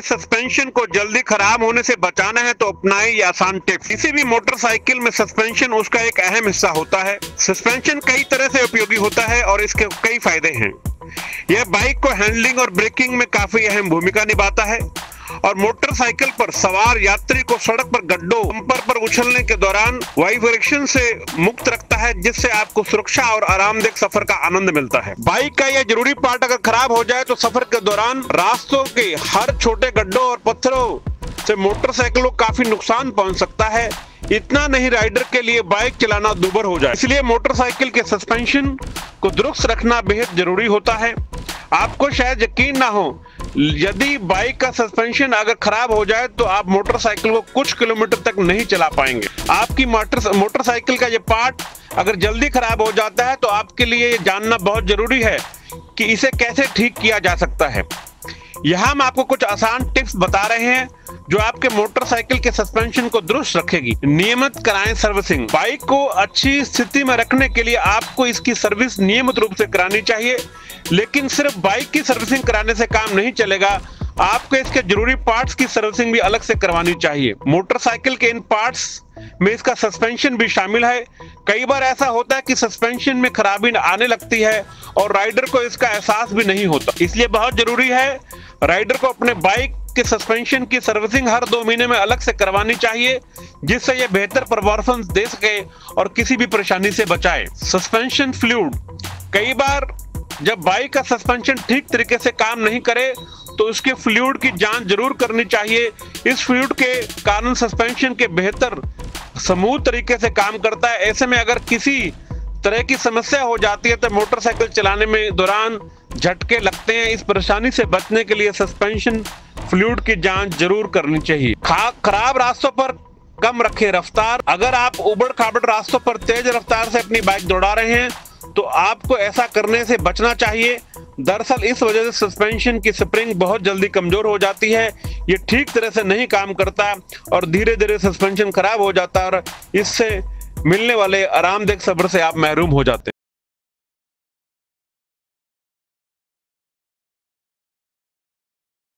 Suspension को जल्दी खराब होने से बचाना है तो अपनाएं ये आसान टिप्स। किसी भी मोटरसाइकिल में सस्पेंशन उसका एक अहम हिस्सा होता है। सस्पेंशन कई तरह से उपयोगी होता है और इसके कई फायदे हैं। यह बाइक को हैंडलिंग और ब्रेकिंग में काफी अहम भूमिका निभाता है और मोटरसाइकिल पर सवार यात्री को सड़क पर गड्ढों, बम्पर पर उछलने के दौरान वाइब्रेशन से मुक्त रखता है, जिससे आपको सुरक्षा और आरामदायक सफर का आनंद मिलता है। बाइक का यह जरूरी पार्ट अगर खराब हो जाए तो सफर के दौरान रास्तों के हर छोटे गड्ढों और पत्थरों से मोटरसाइकिल को काफी नुकसान पहुंच सकता है। इतना नहीं, राइडर के लिए बाइक चलाना दूभर हो जाए। इसलिए मोटरसाइकिल के सस्पेंशन को दुरुस्त रखना बेहद जरूरी होता है। आपको शायद यकीन ना हो, यदि बाइक का सस्पेंशन अगर खराब हो जाए तो आप मोटरसाइकिल को कुछ किलोमीटर तक नहीं चला पाएंगे। आपकी मोटरसाइकिल का ये पार्ट अगर जल्दी खराब हो जाता है तो आपके लिए ये जानना बहुत जरूरी है कि इसे कैसे ठीक किया जा सकता है। यहाँ हम आपको कुछ आसान टिप्स बता रहे हैं जो आपके मोटरसाइकिल के सस्पेंशन को दुरुस्त रखेगी। नियमित कराएं सर्विसिंग। बाइक को अच्छी स्थिति में रखने के लिए आपको इसकी सर्विस नियमित रूप से करानी चाहिए, लेकिन सिर्फ बाइक की सर्विसिंग कराने से काम नहीं चलेगा। आपको इसके जरूरी पार्ट्स की सर्विसिंग भी अलग से करवानी चाहिए। मोटरसाइकिल के इन पार्ट्स में इसका सस्पेंशन भी शामिल है। कई बार ऐसा होता है कि सस्पेंशन में खराबी आने लगती है और राइडर को इसका एहसास भी नहीं होता। इसलिए बहुत जरूरी है राइडर को अपने बाइक के सस्पेंशन की सर्विसिंग हर 2 महीने में अलग से करवानी चाहिए, जिससे यह बेहतर परफॉर्मेंस दे सके और किसी भी परेशानी से बचाए। Suspension fluid. कई बार जब बाइक का सस्पेंशन ठीक तरीके से काम नहीं करे तो उसके फ्लूइड की जांच जरूर करनी चाहिए। इस फ्लूइड के कारण सस्पेंशन के बेहतर स्मूथ तरीके से काम करता है। ऐसे में अगर किसी तरह की समस्या हो जाती है तो मोटरसाइकिल चलाने में दौरान झटके लगते हैं। इस परेशानी से बचने के लिए सस्पेंशन फ्लूइड की जांच जरूर करनी चाहिए। खराब रास्तों पर कम रखें रफ्तार। अगर आप उबड़ खाबड़ रास्तों पर तेज रफ्तार से अपनी बाइक दौड़ा रहे हैं तो आपको ऐसा करने से बचना चाहिए। दरअसल इस वजह से सस्पेंशन की स्प्रिंग बहुत जल्दी कमजोर हो जाती है, ये ठीक तरह से नहीं काम करता और धीरे धीरे सस्पेंशन खराब हो जाता है और इससे मिलने वाले आरामदायक सफर से आप महरूम हो जाते हैं।